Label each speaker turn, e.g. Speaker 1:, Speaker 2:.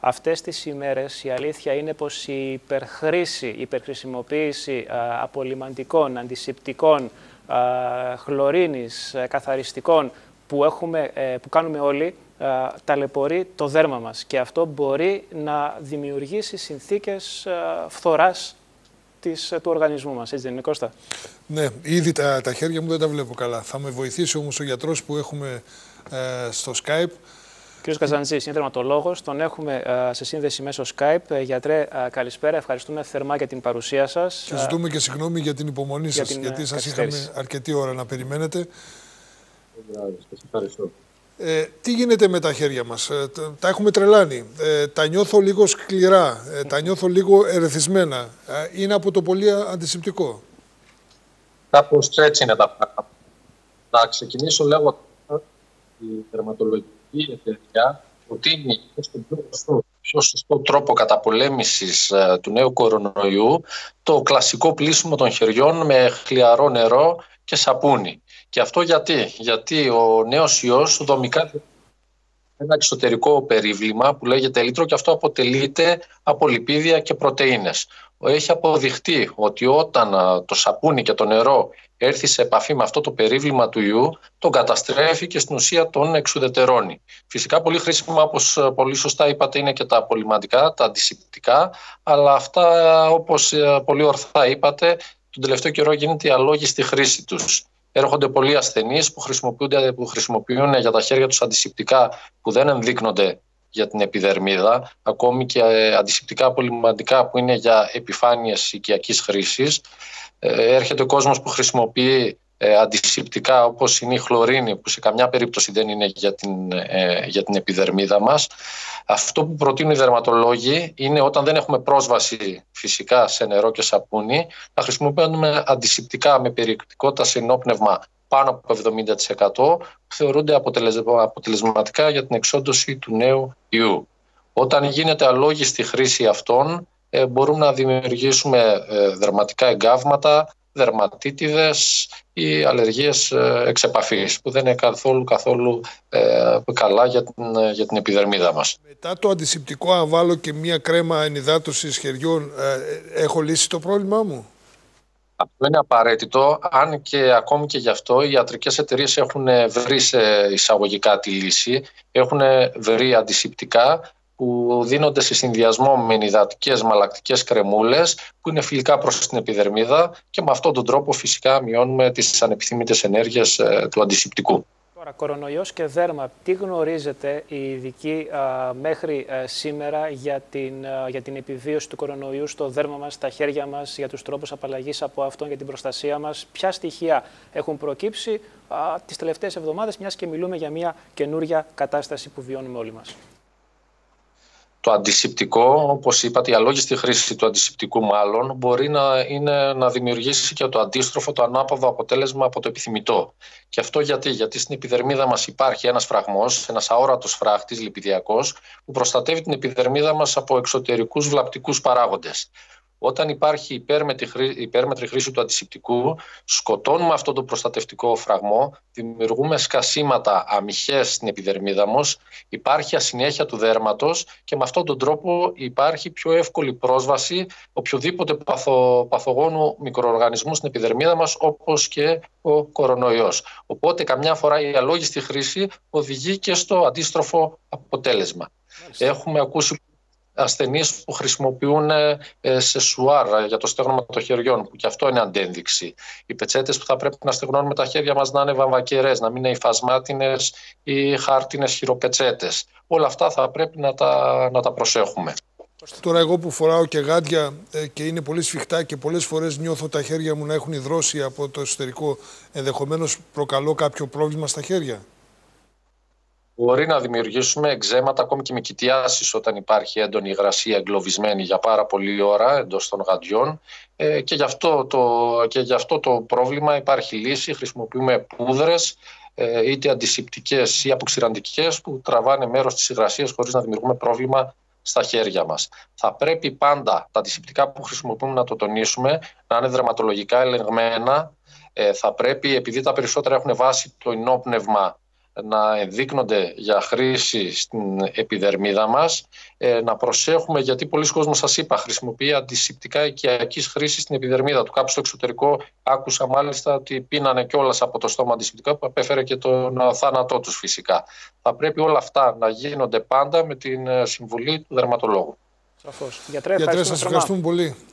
Speaker 1: Αυτές τις ημέρες η αλήθεια είναι πως η υπερχρήση, η υπερχρησιμοποίηση απολυμαντικών, αντισηπτικών, χλωρίνης, καθαριστικών που κάνουμε όλοι, ταλαιπωρεί το δέρμα μας και αυτό μπορεί να δημιουργήσει συνθήκες φθοράς του οργανισμού μας. Έτσι δεν είναι, Κώστα?
Speaker 2: Ναι, ήδη τα χέρια μου δεν τα βλέπω καλά. Θα με βοηθήσει όμως ο γιατρός που έχουμε στο Skype.
Speaker 1: Κύριος Καζαντζής είναι δερματολόγος, τον έχουμε σε σύνδεση μέσω Skype. Γιατρέ, καλησπέρα, ευχαριστούμε θερμά για την παρουσία σας.
Speaker 2: Και ζητούμε και συγγνώμη για την υπομονή σας, γιατί σας είχαμε αρκετή ώρα να περιμένετε.
Speaker 3: Σας ευχαριστώ.
Speaker 2: Τι γίνεται με τα χέρια μας? Τα έχουμε τρελάνει. Τα νιώθω λίγο σκληρά, τα νιώθω λίγο ερεθισμένα. Είναι από το πολύ αντισηπτικό.
Speaker 3: Κάπως έτσι είναι τα πράγματα. Να ξεκινήσω λέγοντας η δερματολογική εταιρεία προτείνει στον πιο σωστό τρόπο καταπολέμησης του νέου κορονοϊού το κλασικό πλύσιμο των χεριών με χλιαρό νερό και σαπούνι. Και αυτό γιατί ο νέος ιός δομικά ένα εξωτερικό περίβλημα που λέγεται έλιτρο και αυτό αποτελείται από λιπίδια και πρωτεΐνες. Έχει αποδειχτεί ότι όταν το σαπούνι και το νερό έρθει σε επαφή με αυτό το περίβλημα του ιού, τον καταστρέφει και στην ουσία τον εξουδετερώνει. Φυσικά πολύ χρήσιμα, όπως πολύ σωστά είπατε, είναι και τα απολυμαντικά, τα αντισηπτικά, αλλά αυτά, όπως πολύ ορθά είπατε, τον τελευταίο καιρό γίνεται η αλόγιστη χρήση τους. Έρχονται πολλοί ασθενείς που χρησιμοποιούν για τα χέρια τους αντισηπτικά που δεν ενδείκνονται για την επιδερμίδα, ακόμη και αντισηπτικά απολυμαντικά που είναι για επιφάνειες οικιακής χρήσης. Έρχεται ο κόσμος που χρησιμοποιεί αντισηπτικά όπως είναι η χλωρίνη, που σε καμιά περίπτωση δεν είναι για την επιδερμίδα μας. Αυτό που προτείνουν οι δερματολόγοι είναι, όταν δεν έχουμε πρόσβαση φυσικά σε νερό και σαπούνι, να χρησιμοποιούμε αντισηπτικά με περιεκτικότητα σε ενόπνευμα πάνω από 70%, που θεωρούνται αποτελεσματικά για την εξόντωση του νέου ιού. Όταν γίνεται αλόγιστη χρήση αυτών, μπορούμε να δημιουργήσουμε δερματικά εγκάβματα, δερματίτιδες ή αλλεργίες εξ επαφής, που δεν είναι καθόλου καλά για την επιδερμίδα μας.
Speaker 2: Μετά το αντισηπτικό, αν βάλω και μία κρέμα ενυδάτωσης χεριών, έχω λύσει το πρόβλημά μου?
Speaker 3: Αυτό είναι απαραίτητο, αν και ακόμη και γι' αυτό οι ιατρικές εταιρείες έχουν βρει σε εισαγωγικά τη λύση, έχουν βρει αντισηπτικά που δίνονται σε συνδυασμό με ενυδατικές μαλακτικές κρεμούλες που είναι φιλικά προς την επιδερμίδα και με αυτόν τον τρόπο φυσικά μειώνουμε τις ανεπιθύμητες ενέργειες του αντισηπτικού.
Speaker 1: Τώρα, κορονοϊός και δέρμα, τι γνωρίζετε οι ειδικοί μέχρι σήμερα για την επιβίωση του κορονοϊού στο δέρμα μας, στα χέρια μας, για τους τρόπους απαλλαγής από αυτόν, για την προστασία μας? Ποια στοιχεία έχουν προκύψει τις τελευταίες εβδομάδες, μιας και μιλούμε για μια καινούρια κατάσταση που βιώνουμε όλοι μας?
Speaker 3: Το αντισηπτικό, όπως είπατε, η αλόγιστη χρήση του αντισηπτικού μάλλον μπορεί να δημιουργήσει και το αντίστροφο, το ανάποδο αποτέλεσμα από το επιθυμητό. Και αυτό γιατί στην επιδερμίδα μας υπάρχει ένας φραγμός, ένας αόρατος φράχτης λιπιδιακός, που προστατεύει την επιδερμίδα μας από εξωτερικούς βλαπτικούς παράγοντες. Όταν υπάρχει υπέρμετρη χρήση του αντισηπτικού, σκοτώνουμε αυτό το προστατευτικό φραγμό, δημιουργούμε σκασίματα, αμυχές στην επιδερμίδα μας, υπάρχει ασυνέχεια του δέρματος και με αυτόν τον τρόπο υπάρχει πιο εύκολη πρόσβαση οποιοδήποτε παθογόνου μικροοργανισμού στην επιδερμίδα μας, όπως και ο κορονοϊός. Οπότε καμιά φορά η αλόγιστη χρήση οδηγεί και στο αντίστροφο αποτέλεσμα. Έχουμε ακούσει ασθενείς που χρησιμοποιούν σεσουάρ για το στέγνομα των χεριών, που και αυτό είναι αντένδειξη. Οι πετσέτες που θα πρέπει να στεγνώνουμε τα χέρια μας να είναι βαμβακερές, να μην είναι υφασμάτινες ή χάρτινες χειροπετσέτες. Όλα αυτά θα πρέπει να τα προσέχουμε.
Speaker 2: Τώρα εγώ που φοράω και γάντια και είναι πολύ σφιχτά και πολλές φορές νιώθω τα χέρια μου να έχουν υδρώσει από το εσωτερικό, ενδεχομένως προκαλώ κάποιο πρόβλημα στα χέρια?
Speaker 3: Μπορεί να δημιουργήσουμε εκζέματα, ακόμη και με κοιτιάσεις, όταν υπάρχει έντονη υγρασία εγκλωβισμένη για πάρα πολλή ώρα εντός των γαντιών. Και γι' αυτό το πρόβλημα υπάρχει λύση. Χρησιμοποιούμε πούδρες, είτε αντισηπτικές ή αποξηραντικές, που τραβάνε μέρος της υγρασίας χωρίς να δημιουργούμε πρόβλημα στα χέρια μας. Θα πρέπει πάντα τα αντισηπτικά που χρησιμοποιούμε, να το τονίσουμε, να είναι δερματολογικά ελεγμένα. Θα πρέπει, επειδή τα περισσότερα έχουν βάση το ενόπνευμα, να ενδείκνονται για χρήση στην επιδερμίδα μας, να προσέχουμε, γιατί πολλοί κόσμος, σας είπα, χρησιμοποιεί αντισηπτικά οικιακής χρήσης στην επιδερμίδα του. Κάπου στο εξωτερικό άκουσα μάλιστα ότι πίνανε κιόλας από το στόμα αντισηπτικά, που απέφερε και τον θάνατό τους φυσικά. Θα πρέπει όλα αυτά να γίνονται πάντα με την συμβουλή του δερματολόγου.
Speaker 1: Σαφώς. Γιατρέ,
Speaker 2: σας ευχαριστούμε πολύ.